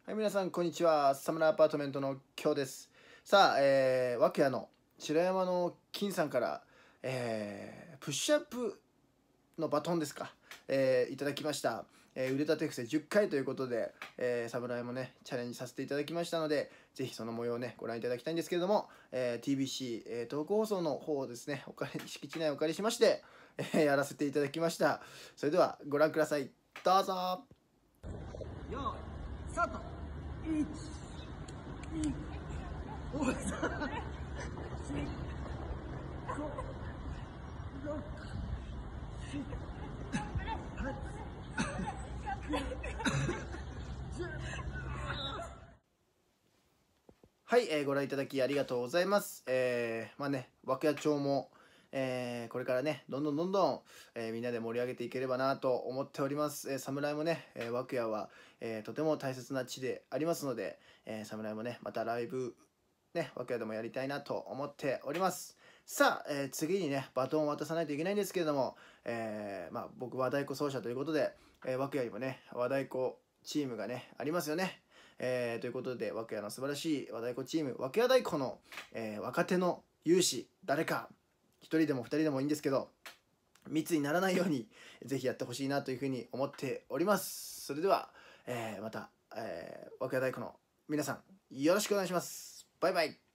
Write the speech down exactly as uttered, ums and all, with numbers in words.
はい、皆さん、こんにちは。サムライアパートメントの今日です。さあ、えー、ワクヤの白山の金さんから、えー、プッシュアップのバトンですか、えーいただきました。えー腕立て伏せじゅっかいということで、えー、侍もね、チャレンジさせていただきましたので、ぜひその模様をね、ご覧いただきたいんですけれども、えー ティービーシー、えー、東北放送の方をですね、お借り敷地内をお借りしまして、えーやらせていただきました。それでは、ご覧ください。どうぞ。 よーい、スタート。いち、に、ご、さん、し、ご、ろく、し、はち、きゅう、じゅう。 はい、えーご覧いただきありがとうございます。えーまあね、涌谷町も、えーこれからね、どんどんどんどん、えーみんなで盛り上げていければなと思っております。えー侍もね、えー、涌谷は、えーとても大切な地でありますので、えー侍もね、またライブ、ね、涌谷でもやりたいなと思っております。さあ、えー次にね、バトンを渡さないといけないんですけれども、えーまあ、僕、和太鼓奏者ということで、えー、涌谷にもね、和太鼓チームがね、ありますよね。えーということで、涌谷の素晴らしい和太鼓チーム、涌谷太鼓の、えー若手の有志、誰か、一人でも二人でもいいんですけど、密にならないように、ぜひやってほしいなというふうに思っております。それでは、えーまた、えー、涌谷太鼓の皆さん、よろしくお願いします。バイバイ。